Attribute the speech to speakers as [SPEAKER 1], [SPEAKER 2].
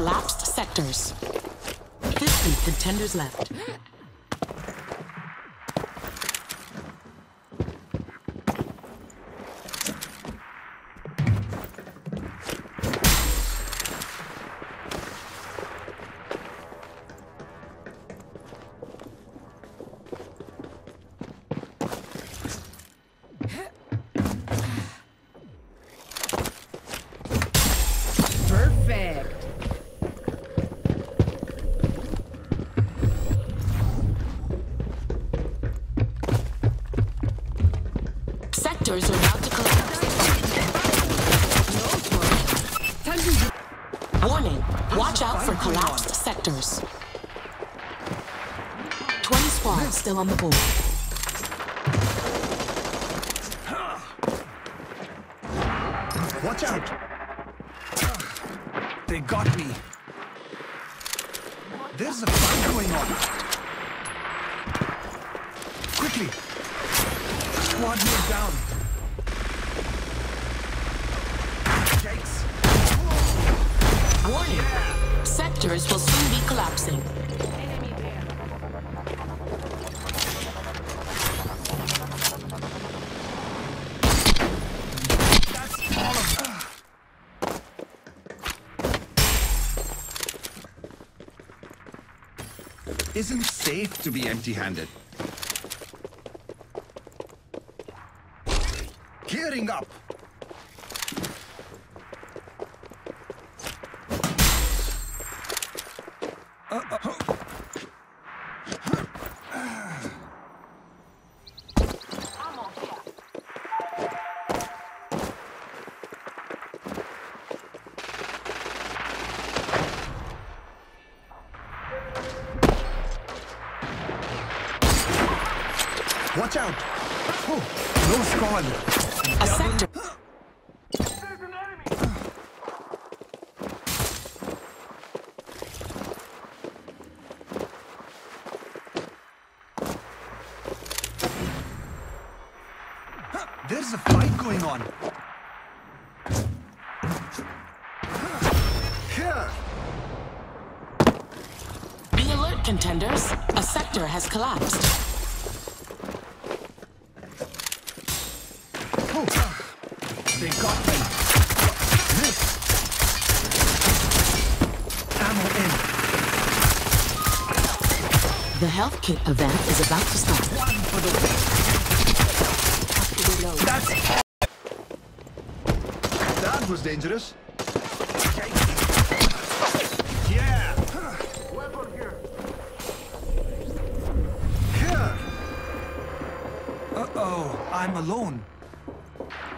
[SPEAKER 1] collapsed sectors. 50 contenders left. Sectors are about to collapse. Warning, watch out for collapsed sectors. 20 squads still on the board.
[SPEAKER 2] Watch out! They got me. There's a fight going on. Quickly! Squad mate down. Jakes.
[SPEAKER 1] Warning, sectors will soon be collapsing.
[SPEAKER 2] That's all of them. Isn't safe to be empty-handed. Gearing up. Watch out! Oh, no squad.
[SPEAKER 1] A sector.
[SPEAKER 2] There's an enemy. There's a fight going on. Here.
[SPEAKER 1] Be alert, contenders. A sector has collapsed.
[SPEAKER 2] They got me. Miss. Ammo in.
[SPEAKER 1] The health kit event is about to start.
[SPEAKER 2] One for the win. That's all. That was dangerous. Yeah. Weapon here. Here. Uh-oh, I'm alone.